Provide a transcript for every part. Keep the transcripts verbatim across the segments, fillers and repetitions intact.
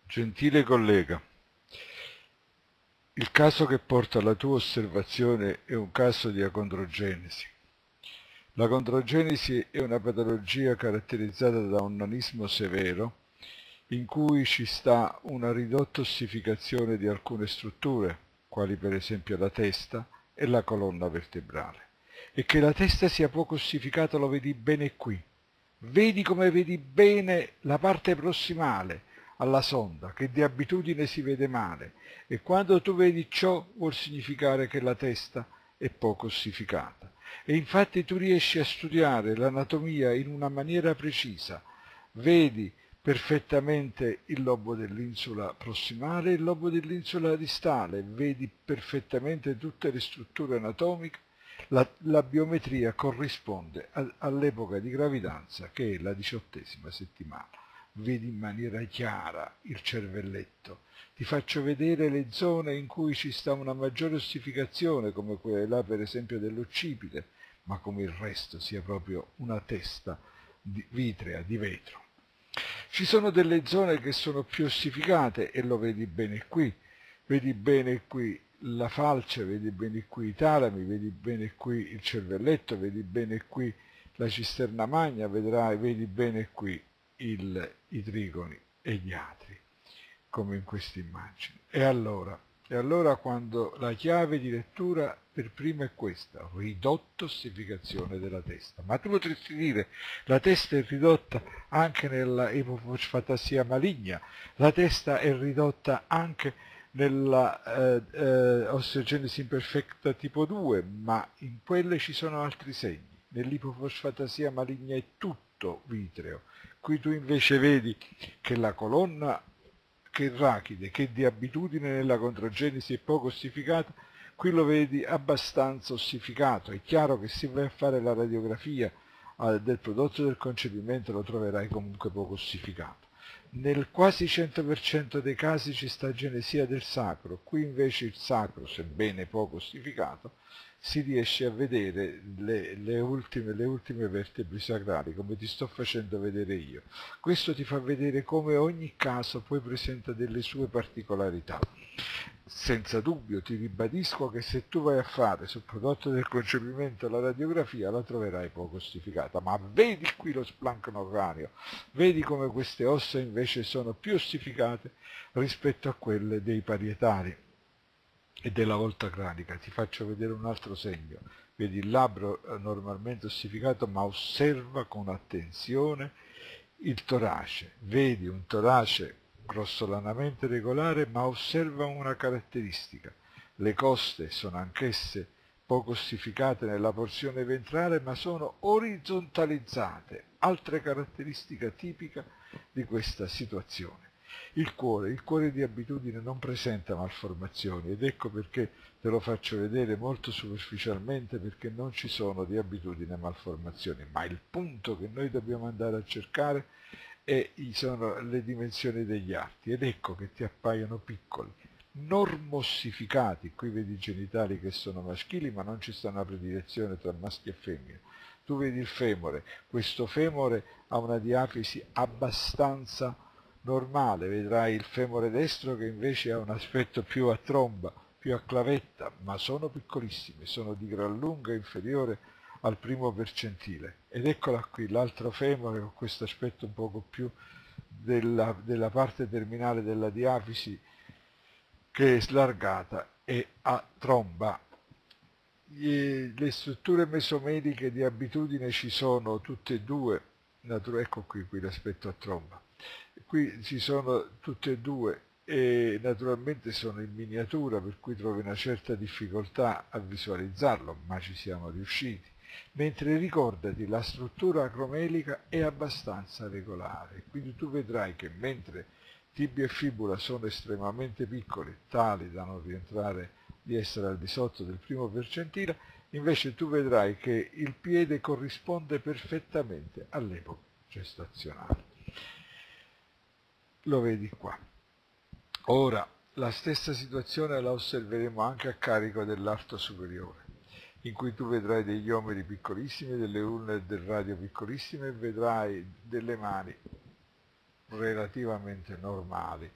Gentile collega, il caso che porta alla tua osservazione è un caso di acondrogenesi. L'acondrogenesi è una patologia caratterizzata da un nanismo severo in cui ci sta una ridotta ossificazione di alcune strutture, quali per esempio la testa e la colonna vertebrale. E che la testa sia poco ossificata lo vedi bene qui. Vedi come vedi bene la parte prossimale alla sonda, che di abitudine si vede male, e quando tu vedi ciò vuol significare che la testa è poco ossificata. E infatti tu riesci a studiare l'anatomia in una maniera precisa, vedi perfettamente il lobo dell'insula prossimale e il lobo dell'insula distale, vedi perfettamente tutte le strutture anatomiche. La, la biometria corrisponde a, all'epoca di gravidanza, che è la diciottesima settimana. Vedi in maniera chiara il cervelletto. Ti faccio vedere le zone in cui ci sta una maggiore ossificazione, come quella là per esempio dell'occipite, ma come il resto sia proprio una testa di, vitrea, di vetro. Ci sono delle zone che sono più ossificate e lo vedi bene qui. Vedi bene qui la falce, vedi bene qui i talami, vedi bene qui il cervelletto, vedi bene qui la cisterna magna, vedrai, vedi bene qui il, i trigoni e gli atri, come in questa immagine. E allora, e allora quando la chiave di lettura per prima è questa, ridotta ossificazione della testa. Ma tu potresti dire, la testa è ridotta anche nella ipofosfatasia maligna, la testa è ridotta anche nella eh, eh, osteogenesi imperfetta tipo due, ma in quelle ci sono altri segni. Nell'ipofosfatasia maligna è tutto vitreo. Qui tu invece vedi che la colonna, che è rachide, che di abitudine nella condrogenesi è poco ossificata, qui lo vedi abbastanza ossificato. È chiaro che se vai a fare la radiografia eh, del prodotto del concepimento lo troverai comunque poco ossificato. Nel quasi cento per cento dei casi ci sta agenesia del sacro, qui invece il sacro, sebbene poco ossificato, si riesce a vedere le, le, ultime, le ultime vertebre sacrali, come ti sto facendo vedere io. Questo ti fa vedere come ogni caso poi presenta delle sue particolarità. Senza dubbio ti ribadisco che se tu vai a fare sul prodotto del concepimento la radiografia la troverai poco ossificata, ma vedi qui lo splancno cranio, vedi come queste ossa invece sono più ossificate rispetto a quelle dei parietali e della volta cranica. Ti faccio vedere un altro segno, vedi il labbro normalmente ossificato, ma osserva con attenzione il torace, vedi un torace grossolanamente regolare, ma osserva una caratteristica. Le coste sono anch'esse poco ossificate nella porzione ventrale, ma sono orizzontalizzate, altra caratteristica tipica di questa situazione. Il cuore, il cuore di abitudine non presenta malformazioni ed ecco perché te lo faccio vedere molto superficialmente, perché non ci sono di abitudine malformazioni, ma il punto che noi dobbiamo andare a cercare e sono le dimensioni degli arti, ed ecco che ti appaiono piccoli, normossificati. Qui vedi i genitali che sono maschili, ma non ci sta una predilezione tra maschio e femmina. Tu vedi il femore, questo femore ha una diafisi abbastanza normale, vedrai il femore destro che invece ha un aspetto più a tromba, più a clavetta, ma sono piccolissime, sono di gran lunga inferiore al primo percentile. Ed eccola qui l'altro femore con questo aspetto un poco più della, della parte terminale della diafisi, che è slargata e a tromba. Le strutture mesomediche di abitudine ci sono tutte e due, ecco qui, qui l'aspetto a tromba, qui ci sono tutte e due e naturalmente sono in miniatura, per cui trovi una certa difficoltà a visualizzarlo, ma ci siamo riusciti. Mentre ricordati, la struttura acromelica è abbastanza regolare, quindi tu vedrai che mentre tibia e fibula sono estremamente piccoli, tali da non rientrare di essere al di sotto del primo percentile, invece tu vedrai che il piede corrisponde perfettamente all'epoca gestazionale. Lo vedi qua. Ora, la stessa situazione la osserveremo anche a carico dell'arto superiore, in cui tu vedrai degli omeri piccolissimi, delle ulne e del radio piccolissime, e vedrai delle mani relativamente normali,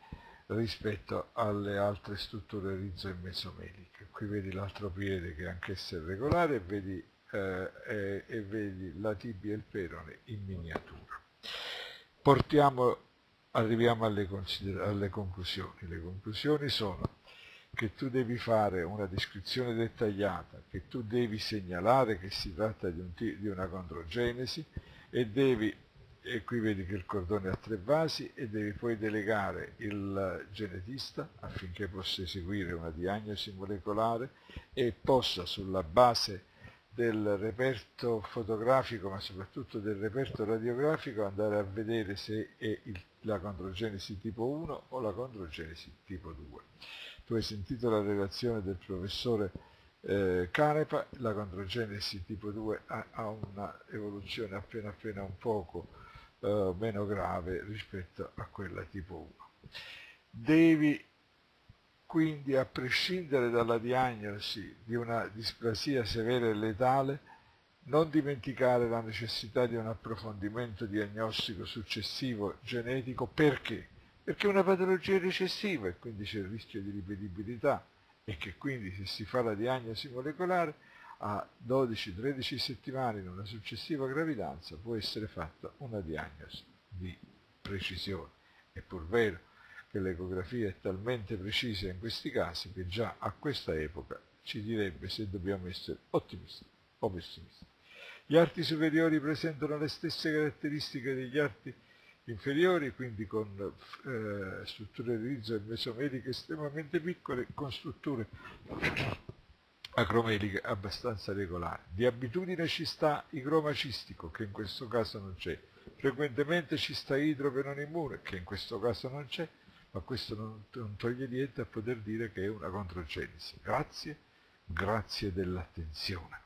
rispetto alle altre strutture rizo e mesomeliche. Qui vedi l'altro piede che anch'esso è regolare e vedi, eh, e, e vedi la tibia e il perone in miniatura. Portiamo, arriviamo alle, alle conclusioni. Le conclusioni sono che tu devi fare una descrizione dettagliata, che tu devi segnalare che si tratta di, un, di una condrogenesi e devi, e qui vedi che il cordone ha tre vasi, e devi poi delegare il genetista affinché possa eseguire una diagnosi molecolare e possa, sulla base del reperto fotografico ma soprattutto del reperto radiografico, andare a vedere se è il, la condrogenesi tipo uno o la condrogenesi tipo due. Tu hai sentito la relazione del professore eh, Canepa. La condrogenesi tipo due ha, ha una evoluzione appena appena un poco eh, meno grave rispetto a quella tipo uno. Devi quindi, a prescindere dalla diagnosi di una displasia severa e letale, non dimenticare la necessità di un approfondimento diagnostico successivo genetico. Perché? Perché è una patologia recessiva e quindi c'è il rischio di ripetibilità, e che quindi, se si fa la diagnosi molecolare, a dodici tredici settimane in una successiva gravidanza può essere fatta una diagnosi di precisione. È pur vero che l'ecografia è talmente precisa in questi casi che già a questa epoca ci direbbe se dobbiamo essere ottimisti o pessimisti. Gli arti superiori presentano le stesse caratteristiche degli arti inferiori, quindi con eh, strutture rizo e mesomeliche estremamente piccole, con strutture acromeliche abbastanza regolari. Di abitudine ci sta igromacistico, che in questo caso non c'è. Frequentemente ci sta idrope non immune, che in questo caso non c'è, ma questo non, non toglie niente a poter dire che è una condrogenesi. Grazie, grazie dell'attenzione.